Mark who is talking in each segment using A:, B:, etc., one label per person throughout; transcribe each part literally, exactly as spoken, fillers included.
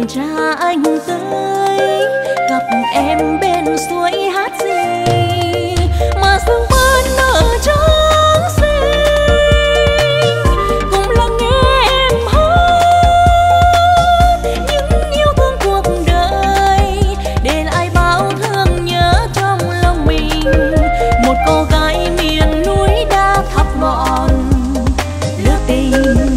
A: tra anh tới, gặp em bên suối hát gì mà sương ban nở trắng xinh, cùng lắng nghe em hát những yêu thương cuộc đời, để lại bao thương nhớ trong lòng mình. Một cô gái miền núi đã thắp ngọn lửa tình.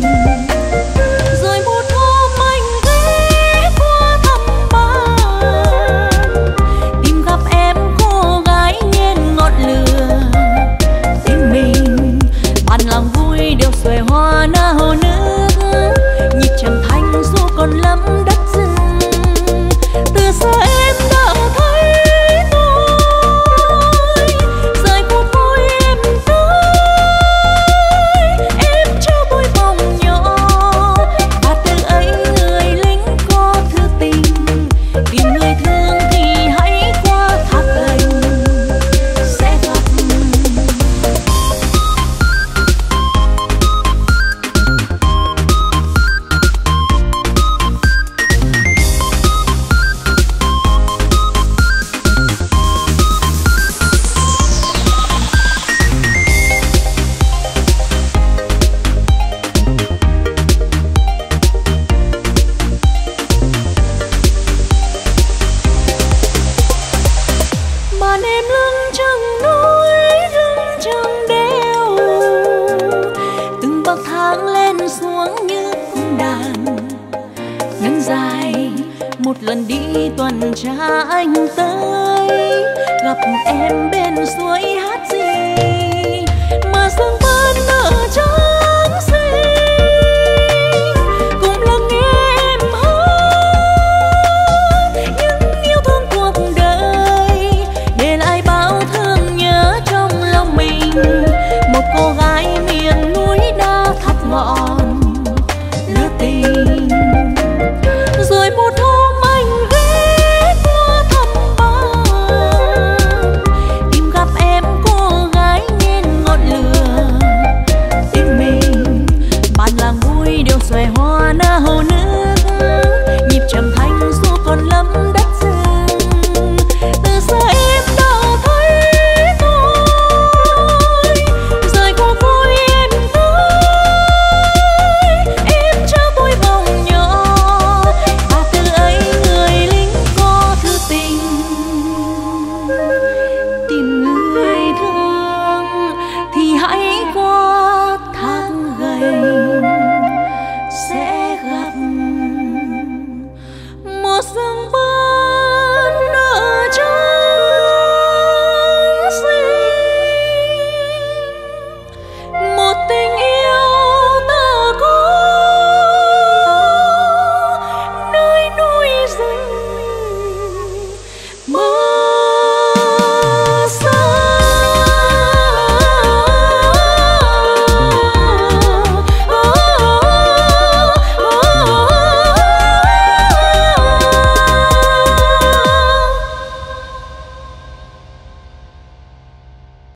A: Xuề hoa nao nước, nhịp trầm thanh du còn lắm đất rừng. Từ xa em đã thấy tôi, rời phút vui em tới, em cho tôi vòng nhỏ. Và từ ấy người lính có thư tình, tìm người thương thì hãy qua thác gành sẽ gặp. Một lần đi tuần tra anh tới, gặp em bên suối hát